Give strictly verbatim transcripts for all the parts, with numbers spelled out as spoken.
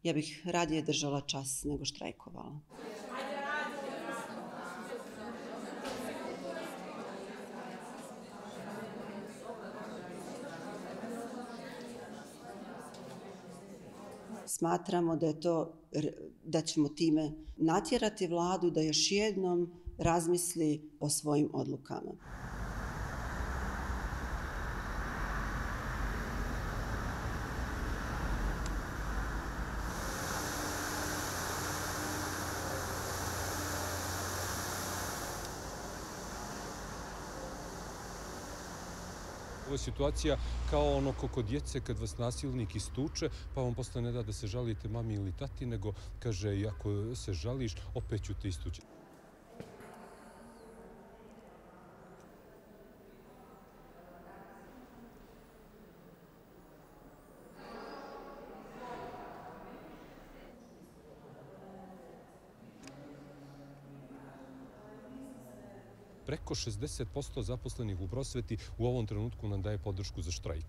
Ja bih radije držala čas nego štrajkovala. Smatramo da je to, da ćemo time natjerati vladu da još jednom razmisli o svojim odlukama. Ovo je situacija kao ono ko kod djece kad vas nasilnik istuče, pa vam posle ne da da se žalite mami ili tati, nego kaže i ako se žališ, opet ću te istući. Preko šezdeset posto zaposlenih u prosveti u ovom trenutku nam daje podršku za štrajk.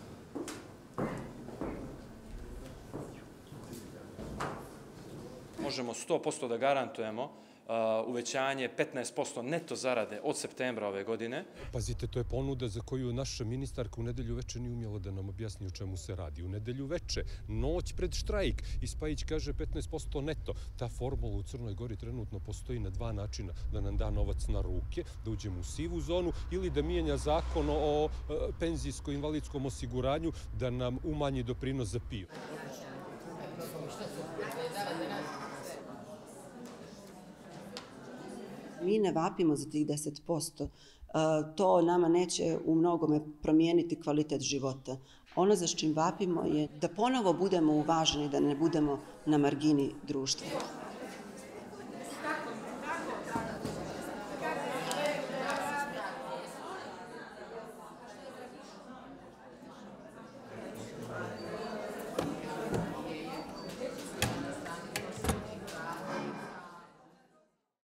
Možemo sto posto da garantujemo uvećanje petnaest posto neto zarade od septembra ove godine. Pazite, to je ponuda za koju naša ministarka u nedelju veče nije umjela da nam objasni o čemu se radi. U nedelju veče, noć pred štrajk, i Spajić kaže petnaest posto neto. Ta formula u Crnoj Gori trenutno postoji na dva načina. Da nam da novac na ruke, da uđemo u sivu zonu, ili da mijenja zakon o penzijsko-invalidskom osiguranju, da nam umanji doprinos za PIO. Mi ne vapimo za tih deset posto. To nama neće u mnogome promijeniti kvalitet života. Ono za čim vapimo je da ponovo budemo uvaženi, da ne budemo na margini društva.